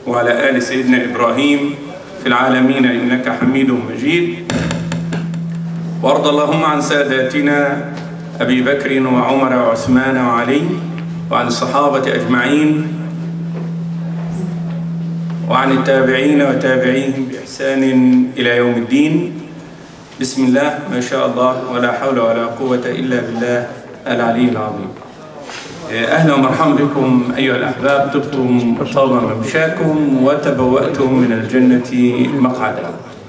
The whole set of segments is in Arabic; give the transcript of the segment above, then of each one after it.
وعلى آل سيدنا إبراهيم في العالمين إنك حميد مجيد. وارض اللهم عن ساداتنا أبي بكر وعمر وعثمان وعلي وعن الصحابة أجمعين وعن التابعين وتابعيهم بإحسان إلى يوم الدين. بسم الله ما شاء الله ولا حول ولا قوة إلا بالله العلي العظيم. أهلا ومرحبا بكم أيها الأحباب، طبتم طاب ممشاكم وتبوأتم من الجنة مقعدا.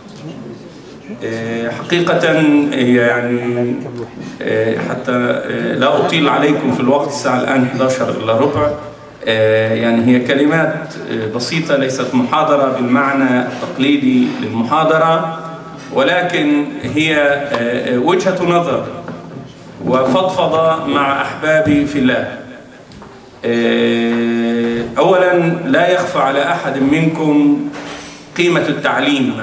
حقيقة يعني حتى لا أطيل عليكم في الوقت، الساعة الآن 11 إلا ربع، يعني هي كلمات بسيطة، ليست محاضرة بالمعنى التقليدي للمحاضرة، ولكن هي وجهة نظر وفضفضة مع أحبابي في الله. أولا لا يخفى على أحد منكم قيمة التعليم،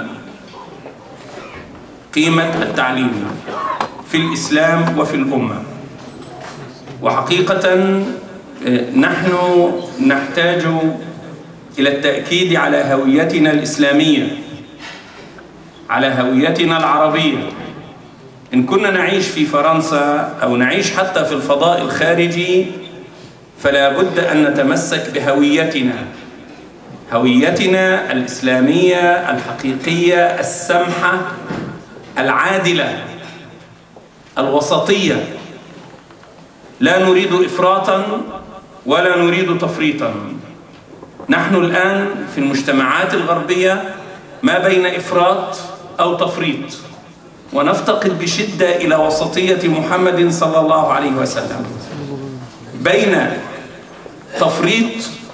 قيمة التعليم في الإسلام وفي الأمة. وحقيقة نحن نحتاج إلى التأكيد على هويتنا الإسلامية، على هويتنا العربية. إن كنا نعيش في فرنسا أو نعيش حتى في الفضاء الخارجي فلا بد أن نتمسك بهويتنا، هويتنا الإسلامية الحقيقية السمحة العادلة الوسطية. لا نريد إفراطا ولا نريد تفريطا. نحن الآن في المجتمعات الغربية ما بين إفراط أو تفريط، ونفتقد بشدة إلى وسطية محمد صلى الله عليه وسلم. بين تفريط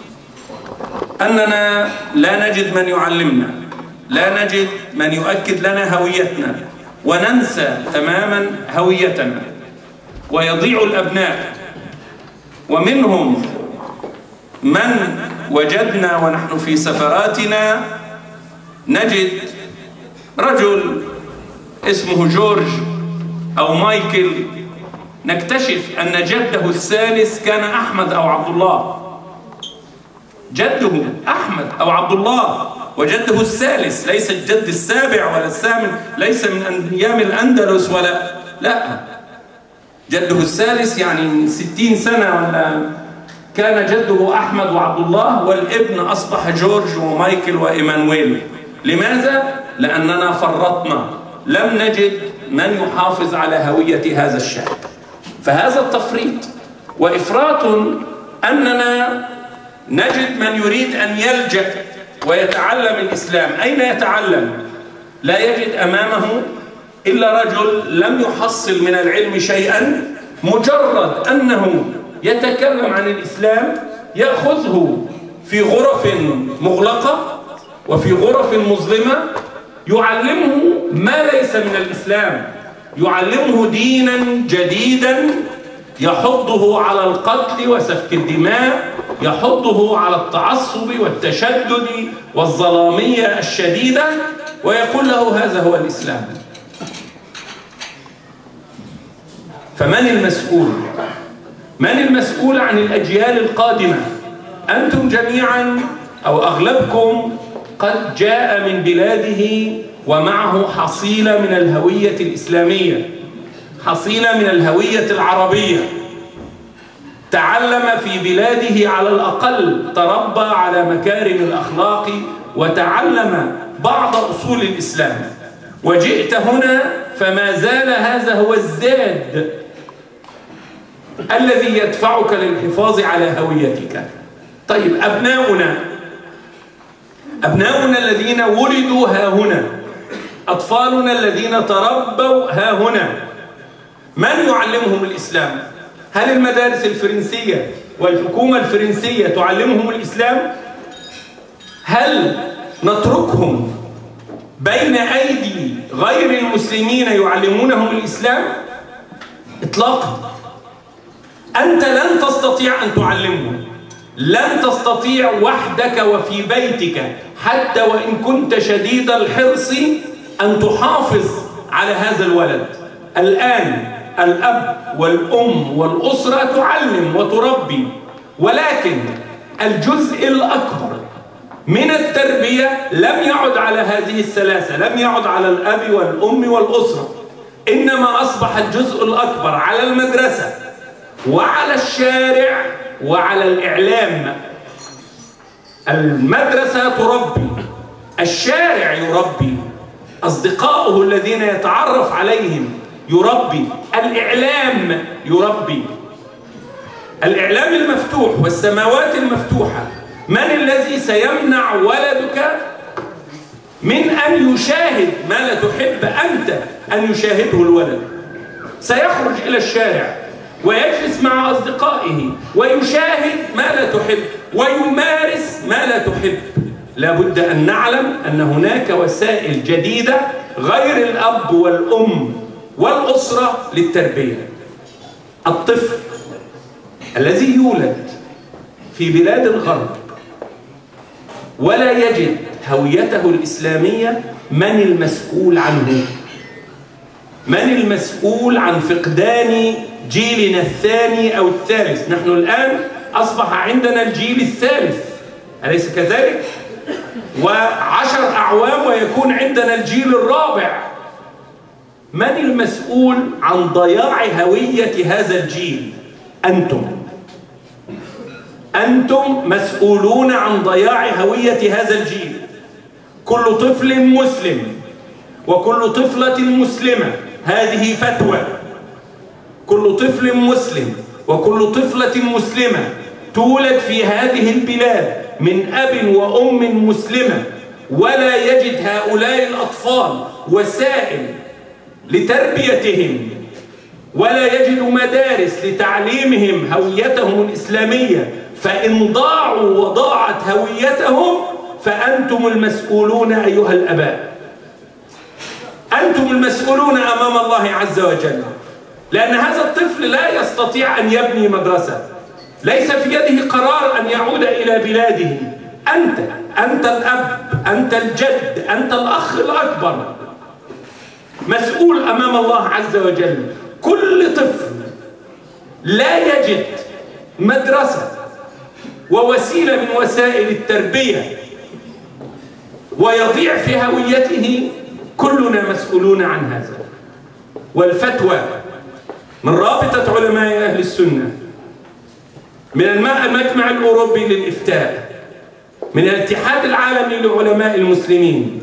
أننا لا نجد من يعلمنا، لا نجد من يؤكد لنا هويتنا، وننسى تماما هويتنا ويضيع الأبناء. ومنهم من وجدنا ونحن في سفراتنا نجد رجل اسمه جورج أو مايكل، نكتشف أن جده الثالث كان أحمد أو عبد الله. جده أحمد أو عبد الله، وجده الثالث، ليس الجد السابع ولا الثامن، ليس من أيام الأندلس ولا لا، جده الثالث يعني من 60 سنة ولا كان جده أحمد وعبد الله، والابن أصبح جورج ومايكل وإيمانويل. لماذا؟ لأننا فرطنا، لم نجد من يحافظ على هوية هذا الشعب. فهذا التفريط وإفراط أننا نجد من يريد أن يلجأ ويتعلم الإسلام. أين يتعلم؟ لا يجد أمامه إلا رجل لم يحصل من العلم شيئا، مجرد أنه يتكلم عن الإسلام يأخذه في غرف مغلقة وفي غرف مظلمة، يعلمه ما ليس من الإسلام، يعلمه دينا جديدا يحضه على القتل وسفك الدماء، يحضه على التعصب والتشدد والظلامية الشديدة، ويقول له هذا هو الإسلام. فمن المسؤول؟ من المسؤول عن الأجيال القادمة؟ أنتم جميعا أو أغلبكم قد جاء من بلاده ومعه حصيلة من الهوية الإسلامية، حصيلة من الهوية العربية. تعلم في بلاده على الأقل، تربى على مكارم الأخلاق وتعلم بعض أصول الإسلام، وجئت هنا فما زال هذا هو الزاد الذي يدفعك للحفاظ على هويتك. طيب أبناؤنا الذين ولدوا ها هنا، أطفالنا الذين تربوا ها هنا، من يعلمهم الإسلام؟ هل المدارس الفرنسية والحكومة الفرنسية تعلمهم الإسلام؟ هل نتركهم بين أيدي غير المسلمين يعلمونهم الإسلام؟ إطلاقا. أنت لن تستطيع أن تعلمهم، لن تستطيع وحدك وفي بيتك حتى وإن كنت شديد الحرص أن تحافظ على هذا الولد. الآن الأب والأم والأسرة تعلم وتربي، ولكن الجزء الأكبر من التربية لم يعد على هذه الثلاثة، لم يعد على الأب والأم والأسرة، إنما أصبح الجزء الأكبر على المدرسة وعلى الشارع وعلى الإعلام. المدرسة تربي، الشارع يربي، أصدقائه الذين يتعرف عليهم يربي، الإعلام يربي. الإعلام المفتوح والسماوات المفتوحة، من الذي سيمنع ولدك من أن يشاهد ما لا تحب أنت أن يشاهده الولد؟ سيخرج إلى الشارع ويجلس مع أصدقائه ويشاهد ما لا تحب ويمارس ما لا تحب. لا بد أن نعلم أن هناك وسائل جديدة غير الأب والأم والأسرة للتربية. الطفل الذي يولد في بلاد الغرب ولا يجد هويته الإسلامية، من المسؤول عنه؟ من المسؤول عن فقدان جيلنا الثاني أو الثالث؟ نحن الآن أصبح عندنا الجيل الثالث، أليس كذلك؟ و10 أعوام ويكون عندنا الجيل الرابع. من المسؤول عن ضياع هوية هذا الجيل؟ أنتم مسؤولون عن ضياع هوية هذا الجيل. كل طفل مسلم وكل طفلة مسلمة، هذه فتوى، كل طفل مسلم وكل طفلة مسلمة تولد في هذه البلاد من أب وأم مسلمة ولا يجد هؤلاء الأطفال وسائل لتربيتهم ولا يجد مدارس لتعليمهم هويتهم الإسلامية، فإن ضاعوا وضاعت هويتهم فأنتم المسؤولون أيها الآباء، أنتم المسؤولون أمام الله عز وجل. لأن هذا الطفل لا يستطيع أن يبني مدرسة، ليس في يده قرار أن يعود إلى بلاده. أنت الأب، أنت الجد، أنت الأخ الأكبر، مسؤول أمام الله عز وجل. كل طفل لا يجد مدرسة ووسيلة من وسائل التربية ويضيع في هويته، كلنا مسؤولون عن هذا. والفتوى من رابطة علماء أهل السنة، من المجمع الأوروبي للإفتاء، من الاتحاد العالمي لعلماء المسلمين،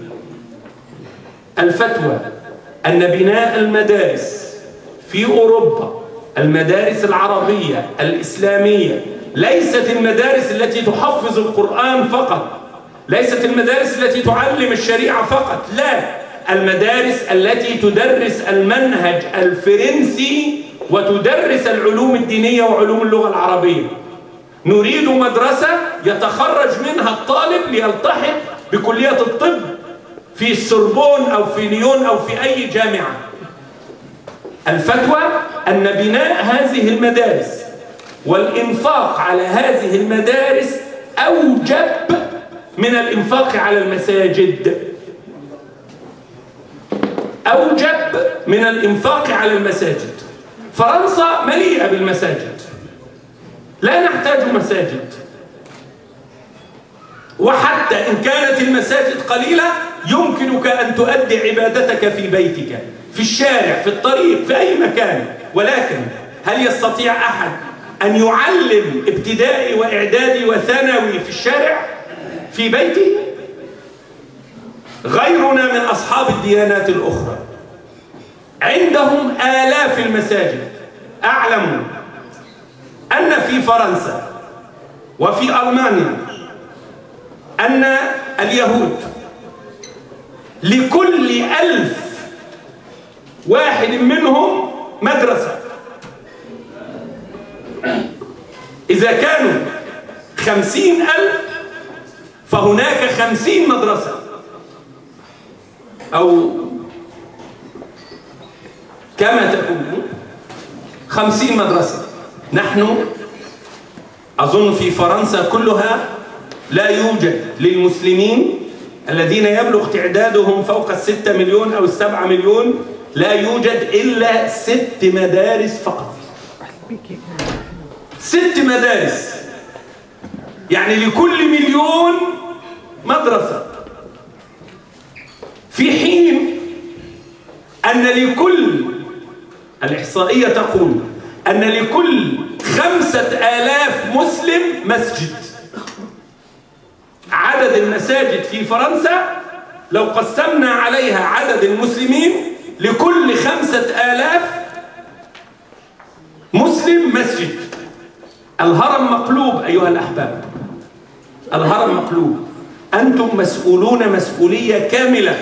الفتوى أن بناء المدارس في أوروبا، المدارس العربية الإسلامية، ليست المدارس التي تحفظ القرآن فقط، ليست المدارس التي تعلم الشريعة فقط، لا، المدارس التي تدرس المنهج الفرنسي وتدرس العلوم الدينية وعلوم اللغة العربية. نريد مدرسة يتخرج منها الطالب ليلتحق بكلية الطب في السوربون أو في ليون أو في أي جامعة. الفتوى أن بناء هذه المدارس والإنفاق على هذه المدارس أوجب من الإنفاق على المساجد، أوجب من الإنفاق على المساجد. فرنسا مليئة بالمساجد، لا نحتاج مساجد، وحتى إن كانت المساجد قليلة يمكنك أن تؤدي عبادتك في بيتك، في الشارع، في الطريق، في أي مكان. ولكن هل يستطيع أحد أن يعلم ابتدائي وإعدادي وثانوي في الشارع، في بيته؟ غيرنا من أصحاب الديانات الأخرى عندهم آلاف المساجد. أعلم أن في فرنسا وفي ألمانيا أن اليهود لكل 1000 واحد منهم مدرسة. إذا كانوا 50,000 فهناك 50 مدرسة، أو كما تكون 50 مدرسة. نحن أظن في فرنسا كلها لا يوجد للمسلمين الذين يبلغ تعدادهم فوق 6 مليون أو 7 مليون، لا يوجد إلا 6 مدارس فقط. 6 مدارس، يعني لكل مليون مدرسة، في حين أن لكل، الإحصائية تقول أن لكل 5000 مسلم مسجد. عدد المساجد في فرنسا لو قسمنا عليها عدد المسلمين، لكل 5000 مسلم مسجد. الهرم مقلوب أيها الأحباب، الهرم مقلوب. أنتم مسؤولون مسؤولية كاملة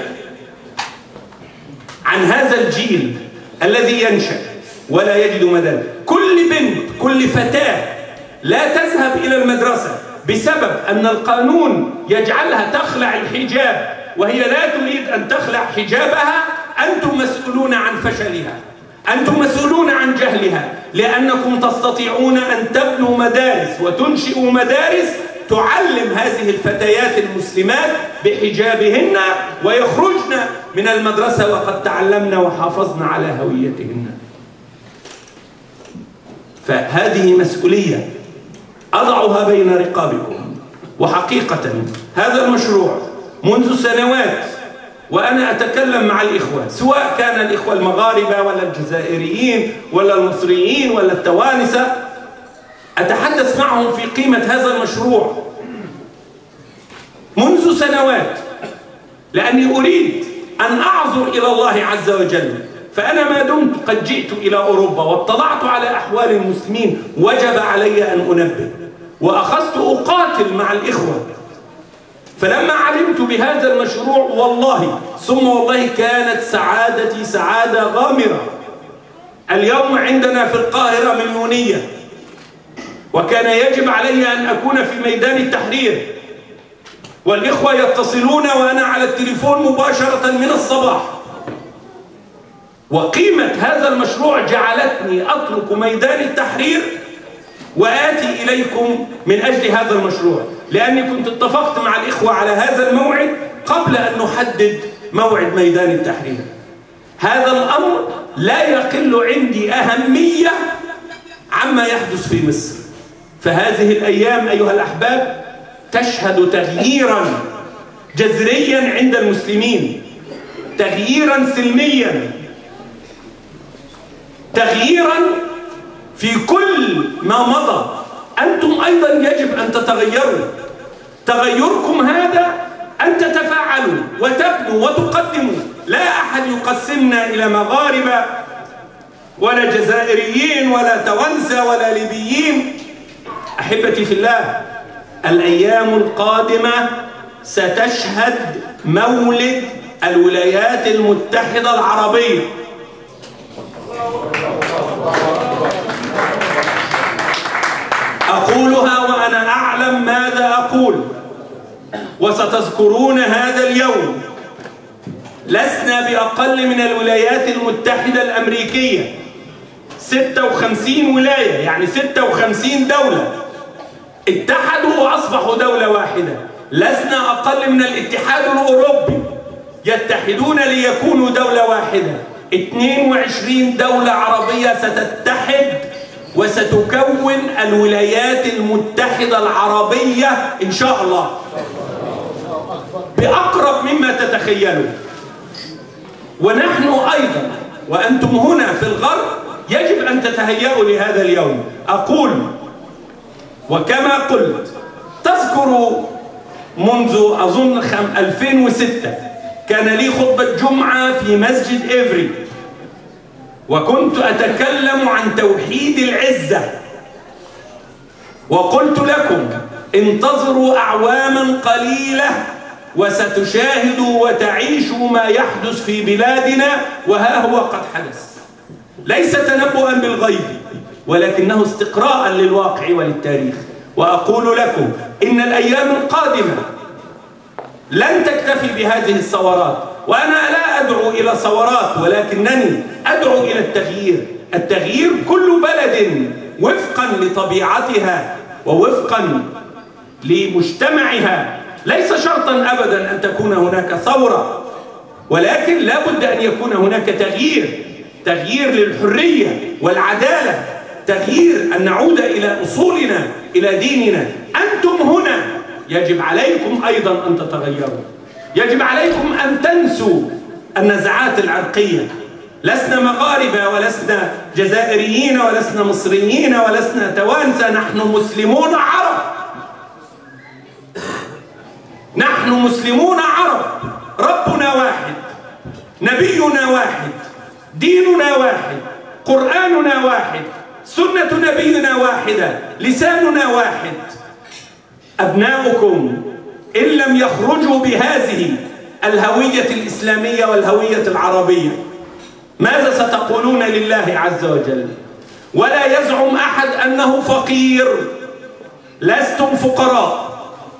عن هذا الجيل الذي ينشأ ولا يجد مدارس. كل بنت، كل فتاة لا تذهب إلى المدرسة بسبب أن القانون يجعلها تخلع الحجاب وهي لا تريد أن تخلع حجابها، أنتم مسؤولون عن فشلها، أنتم مسؤولون عن جهلها، لأنكم تستطيعون أن تبنوا مدارس وتنشئوا مدارس تعلم هذه الفتيات المسلمات بحجابهن ويخرجن من المدرسة وقد تعلمن وحافظن على هويتهن. فهذه مسؤولية أضعها بين رقابكم. وحقيقة هذا المشروع منذ سنوات وأنا أتكلم مع الإخوة، سواء كان الإخوة المغاربة ولا الجزائريين ولا المصريين ولا التوانسة، أتحدث معهم في قيمة هذا المشروع منذ سنوات، لأني أريد أن أعذر إلى الله عز وجل. فأنا ما دمت قد جئت إلى أوروبا واطلعت على أحوال المسلمين وجب علي أن أنبه، وأخذت أقاتل مع الإخوة. فلما علمت بهذا المشروع والله ثم والله كانت سعادتي سعادة غامرة. اليوم عندنا في القاهرة مليونية، وكان يجب علي أن أكون في ميدان التحرير، والإخوة يتصلون وأنا على التليفون مباشرة من الصباح. وقيمة هذا المشروع جعلتني أترك ميدان التحرير وآتي إليكم من أجل هذا المشروع، لأني كنت اتفقت مع الإخوة على هذا الموعد قبل أن نحدد موعد ميدان التحرير. هذا الأمر لا يقل عندي أهمية عما يحدث في مصر. فهذه الأيام أيها الأحباب تشهد تغييرا جذريا عند المسلمين، تغييرا سلميا، تغييرا في كل ما مضى. أنتم أيضا يجب أن تتغيروا. تغيركم هذا أن تتفاعلوا وتبنوا وتقدموا. لا أحد يقسمنا إلى مغاربة ولا جزائريين ولا توانسة ولا ليبيين. أحبتي في الله، الأيام القادمة ستشهد مولد الولايات المتحدة العربية. أقولها وأنا أعلم ماذا أقول، وستذكرون هذا اليوم. لسنا بأقل من الولايات المتحدة الأمريكية، 56 ولاية، يعني 56 دولة اتحدوا وأصبحوا دولة واحدة. لسنا أقل من الاتحاد الأوروبي، يتحدون ليكونوا دولة واحدة. 22 دولة عربية ستتحد وستكون الولايات المتحدة العربية إن شاء الله بأقرب مما تتخيلوا. ونحن أيضا وأنتم هنا في الغرب يجب أن تتهيئوا لهذا اليوم. أقول وكما قلت، تذكروا منذ أظن 2006 كان لي خطبة جمعة في مسجد إيفري، وكنت أتكلم عن توحيد العزة، وقلت لكم انتظروا أعواما قليلة وستشاهدوا وتعيشوا ما يحدث في بلادنا، وها هو قد حدث. ليس تنبؤا بالغيب ولكنه استقراء للواقع وللتاريخ. وأقول لكم إن الأيام القادمة لن تكتفي بهذه الثورات، وأنا لا أدعو إلى ثورات ولكنني أدعو إلى التغيير. التغيير كل بلد وفقا لطبيعتها ووفقا لمجتمعها. ليس شرطا أبدا أن تكون هناك ثورة، ولكن لا بد أن يكون هناك تغيير، تغيير للحرية والعدالة، تغيير أن نعود إلى أصولنا، إلى ديننا. أنتم هنا يجب عليكم أيضا أن تتغيروا، يجب عليكم أن تنسوا النزعات العرقية. لسنا مغاربة ولسنا جزائريين ولسنا مصريين ولسنا توانسة، نحن مسلمون عرب، نحن مسلمون عرب، ربنا واحد، نبينا واحد، ديننا واحد، قرآننا واحد، سنة نبينا واحدة، لساننا واحد. أبناؤكم إن لم يخرجوا بهذه الهوية الإسلامية والهوية العربية ماذا ستقولون لله عز وجل؟ ولا يزعم أحد أنه فقير، لستم فقراء.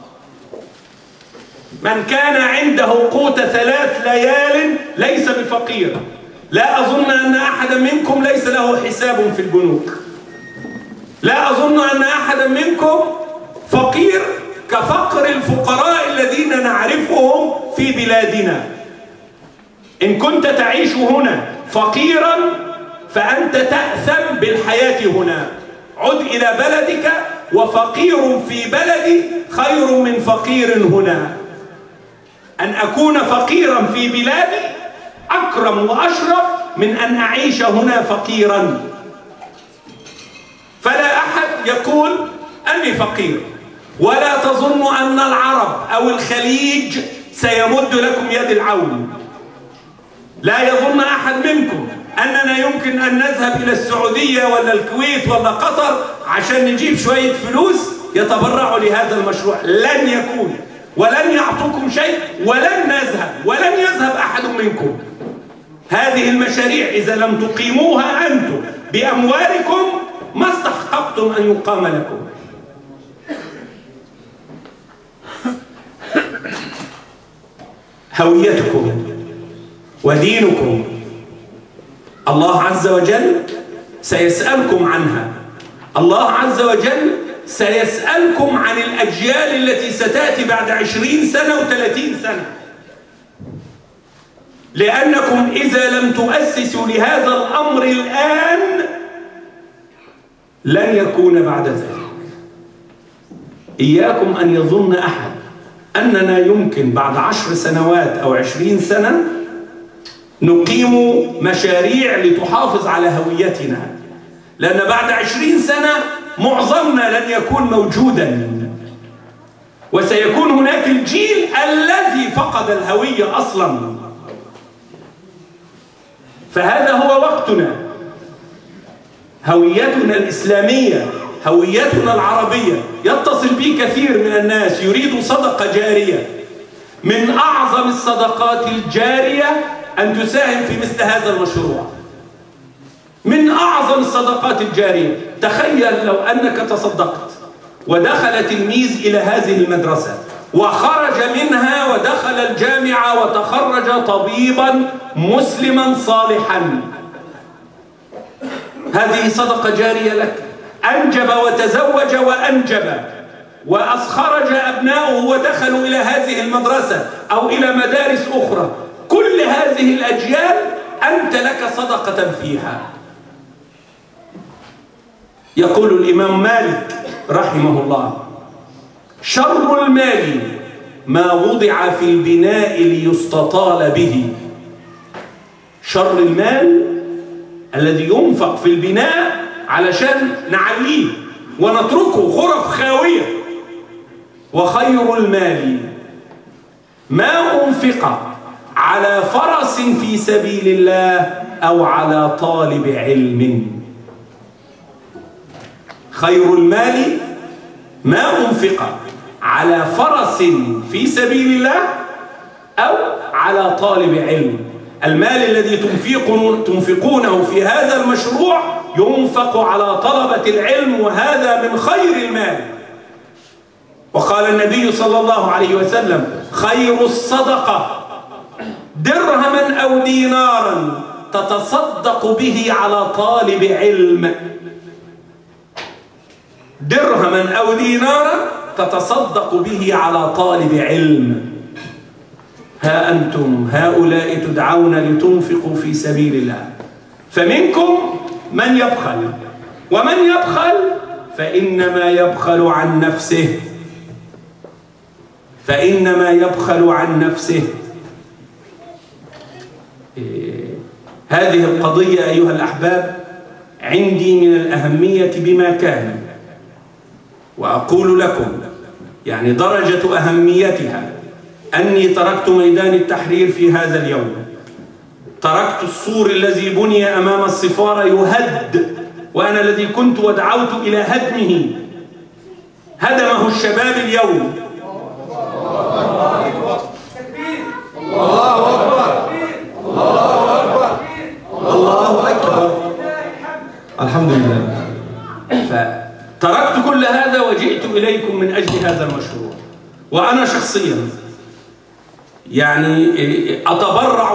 من كان عنده قوت 3 ليال ليس بفقير. لا أظن أن أحدا منكم ليس له حساب في البنوك. لا أظن أن أحدا منكم فقير كفقر الفقراء الذين نعرفهم في بلادنا. إن كنت تعيش هنا فقيرا فأنت تأثم بالحياة هنا. عد إلى بلدك، وفقير في بلدي خير من فقير هنا. أن أكون فقيرا في بلادي أكرم وأشرف من أن أعيش هنا فقيرا. فلا أحد يقول أني فقير، ولا تظن أن العرب أو الخليج سيمد لكم يد العون. لا يظن أحد منكم أننا يمكن أن نذهب إلى السعودية ولا الكويت ولا قطر عشان نجيب شوية فلوس يتبرعوا لهذا المشروع. لن يكون، ولن يعطوكم شيء، ولن يذهب أحد منكم. هذه المشاريع إذا لم تقيموها أنتم بأموالكم ما استحققتم أن يقام لكم. هويتكم ودينكم الله عز وجل سيسألكم عنها. الله عز وجل سيسألكم عن الأجيال التي ستأتي بعد 20 سنة و30 سنة، لأنكم إذا لم تؤسسوا لهذا الأمر الآن لن يكون بعد ذلك. إياكم أن يظن أحد أننا يمكن بعد 10 سنوات أو 20 سنة نقيم مشاريع لتحافظ على هويتنا، لأن بعد 20 سنة معظمنا لن يكون موجودا، وسيكون هناك الجيل الذي فقد الهوية أصلا. فهذا هو وقتنا. هويتنا الإسلامية، هويتنا العربية. يتصل بي كثير من الناس يريد صدقة جارية. من أعظم الصدقات الجارية أن تساهم في مثل هذا المشروع. من أعظم الصدقات الجارية. تخيل لو أنك تصدقت ودخل تلميذ إلى هذه المدرسة وخرج منها ودخل الجامعة وتخرج طبيبا مسلما صالحا، هذه صدقة جارية لك. أنجب وتزوج وأنجب وأخرج أبناؤه ودخلوا إلى هذه المدرسة أو إلى مدارس أخرى. كل هذه الأجيال أنت لك صدقة فيها. يقول الإمام مالك رحمه الله: شر المال ما وضع في البناء ليستطال به. شر المال الذي ينفق في البناء علشان نعليه ونتركه غرف خاوية. وخير المال ما أنفق على فرس في سبيل الله أو على طالب علم. خير المال ما أنفق على فرس في سبيل الله أو على طالب علم. المال الذي تنفقونه في هذا المشروع ينفق على طلبة العلم، وهذا من خير المال. وقال النبي صلى الله عليه وسلم: خير الصدقة درهما أو دينارا تتصدق به على طالب علم. درهما أو دينارا تتصدق به على طالب علم. ها أنتم هؤلاء تدعون لتنفقوا في سبيل الله، فمنكم من يبخل، ومن يبخل فإنما يبخل عن نفسه. فإنما يبخل عن نفسه. هذه القضية أيها الأحباب عندي من الأهمية بما كان، وأقول لكم يعني درجة أهميتها أني تركت ميدان التحرير في هذا اليوم، تركت السور الذي بني أمام السفارة يهد، وأنا الذي كنت ودعوت إلى هدمه هدمه الشباب اليوم. الله أكبر، الله أكبر، الله أكبر، الحمد لله. فتركت كل هذا وجئت إليكم من أجل هذا المشروع. وأنا شخصيا يعني أتبرع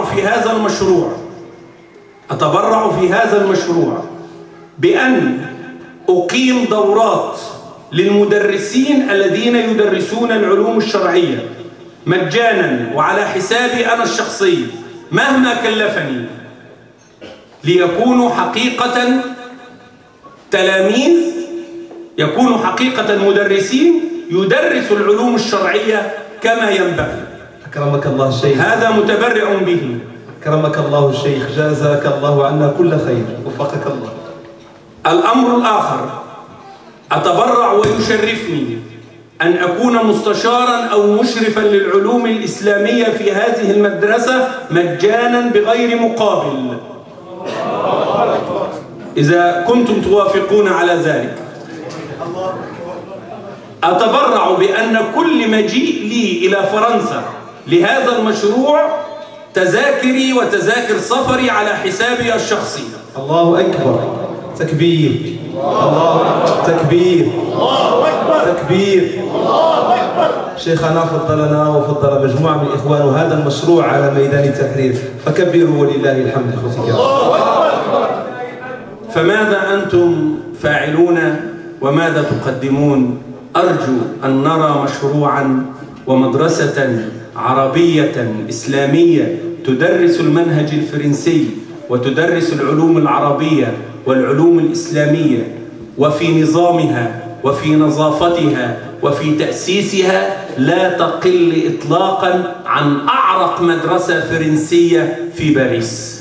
في هذا المشروع بأن أقيم دورات للمدرسين الذين يدرسون العلوم الشرعية مجانا وعلى حسابي أنا الشخصي مهما كلفني، ليكونوا حقيقة تلاميذ، يكونوا حقيقة مدرسين يدرسوا العلوم الشرعية كما ينبغي. أكرمك الله الشيخ، هذا متبرع به. أكرمك الله الشيخ، جازاك الله عنا كل خير، وفقك الله. الأمر الآخر، أتبرع ويشرفني أن أكون مستشارا أو مشرفا للعلوم الإسلامية في هذه المدرسة مجانا بغير مقابل، إذا كنتم توافقون على ذلك. أتبرع بأن كل مجيء لي إلى فرنسا لهذا المشروع تذاكري وتذاكر سفري على حسابي الشخصي. الله أكبر، تكبير، الله تكبير، الله أكبر، تكبير، الله أكبر. شيخنا فضلنا وفضل مجموعة من الإخوان هذا المشروع على ميدان التحرير، فكبروا ولله الحمد. الله أكبر. فماذا أنتم فاعلون وماذا تقدمون؟ أرجو أن نرى مشروعا ومدرسة عربية إسلامية تدرس المنهج الفرنسي وتدرس العلوم العربية والعلوم الإسلامية، وفي نظامها وفي نظافتها وفي تأسيسها لا تقل إطلاقا عن أعرق مدرسة فرنسية في باريس.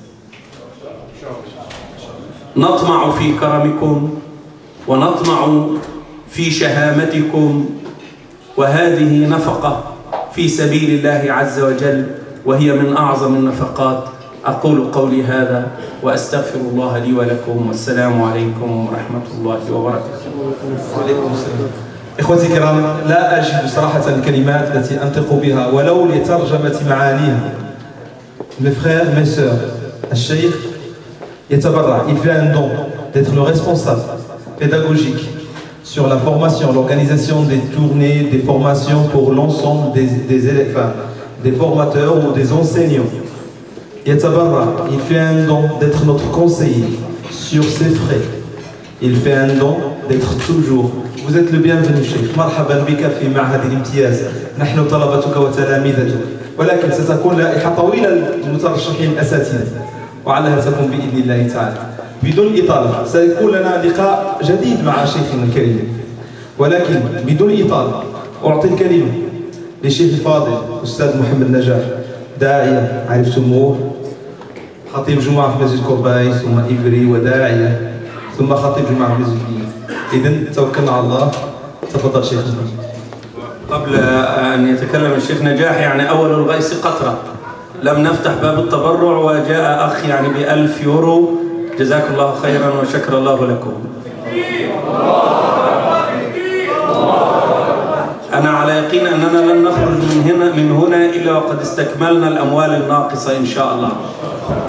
نطمع في كرمكم ونطمع في شهامتكم، وهذه نفقة في سبيل الله عز وجل، وهي من أعظم النفقات. أقول قولي هذا وأستغفر الله لي ولكم، والسلام عليكم ورحمة الله وبركاته. وعليكم السلام. إخوتي الكرام، لا أجد صراحة الكلمات التي أنطق بها ولو لترجمة معانيها. Mes frères, mes sœurs, الشيخ يتبرع، il fait un don d'être le responsable pédagogique sur la formation, l'organisation des tournées, des formations pour l'ensemble des élèves, des formateurs ou des enseignants. يتبرع, il fait un don d'être notre conseiller sur ses frais. Il fait un don d'être toujours. Vous êtes le bienvenu شيخ، مرحبا بك في معهد الامتياز، نحن طلبتك وتلاميذتك، ولكن ستكون لائحة طويلة للمترشحين الأساتذة، وعلها تكون بإذن الله تعالى. بدون إطالة سيكون لنا لقاء جديد مع شيخنا الكريم، ولكن بدون إطالة أعطي الكلمة للشيخ الفاضل أستاذ محمد نجاح، داعية عرفتموه، خطيب جمعة في مسجد كورباي ثم إبري وداعية ثم خطيب جمعة في مسجد إيد. إذن توكلنا على الله. تفضل شيخنا. قبل أن يتكلم الشيخ نجاح، يعني أول الغيث قطرة، لم نفتح باب التبرع وجاء أخ يعني ب1000 يورو، جزاك الله خيرا وشكر الله لكم. أنا على يقين أننا لن نخرج من هنا إلا وقد استكملنا الأموال الناقصة إن شاء الله.